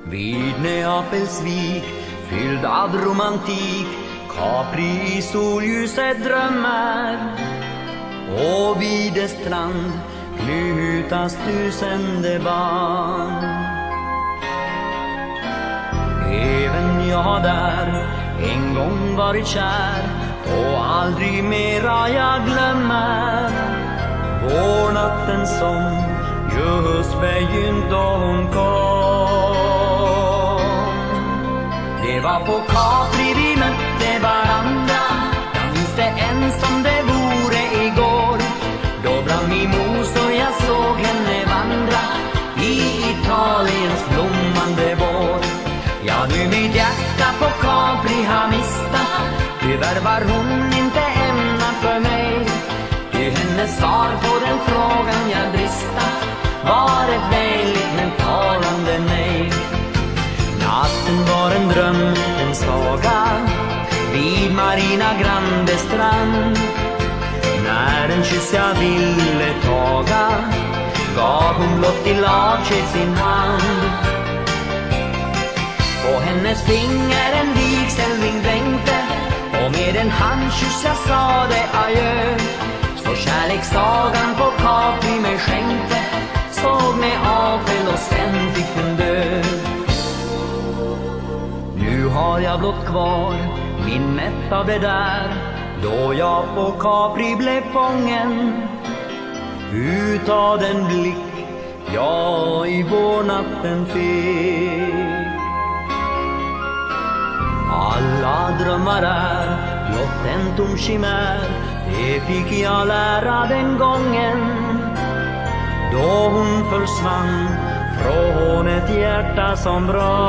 Vid Neapelsvik, fylld av romantik, Capri i solljuset drömmar. Och vid dess strand knytas tusende band. Även jag där en gång varit kär, och aldrig mera jag glömmer vårnatten som just begynt då hon kom. Det var på Capri vi mötte varandra, jag minns det än som det vore igår. Då bland mimosor jag såg henne vandra i Italiens blommande vår. Ja, nu mitt hjärta på Capri har mistat, tyvärr var hon inte ämnad för mig. Ty hennes svar på den frågan jag dristat var ett vänligt men talande nej. Natten var en dröm, en saga vid Marina Grande strand. När en kyss jag ville taga gav hon blott i avsked sin hand. På hennes finger en vigselring dränkte, och med en handkyss jag sade adjö. Så kärlekssagan på Capri mig skänkte, såg med Apel och sen fick den dö. Nu har jag blott kvar minnet av det där, då jag på Capri blev fången utav den blick jag i vårnatten fick. Alla drömmar är blott en tom chimär, det fick jag lära den gången då hon försvann från ett hjärta som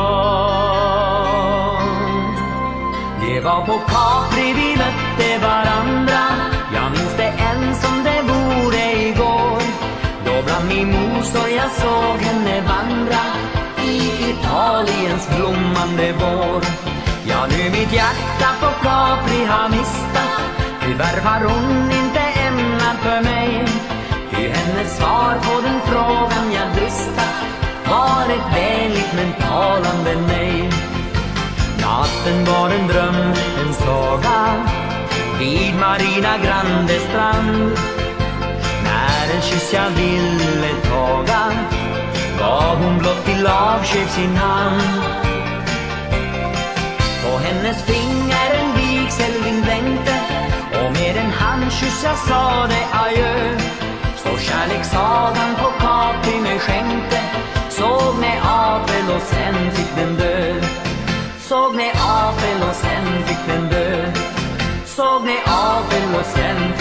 brann. Det var på Capri vi mötte varandra, jag minns det än som det vore igår. Då bland mimosor jag såg henne vandra i Italiens blommande vår. Ja, nu mitt hjärta på Capri har mistat, tyvärr var hon inte ämnad för mig. Ty hennes svar på den frågan jag dristat var ett vänligt men talande nej. Natten var en dröm, en saga vid Marina Grande strand. När en kyss jag ville taga gav hon blott till avsked sin hand. På hennes finger en vigselring dränkte, och med en handkyss jag sade adjö. Så kärlekssagan på Capri mig skänkte, såg med Apel och sen fick den dö. Såg med Apel och sen fick den dö. Såg med Apel och sen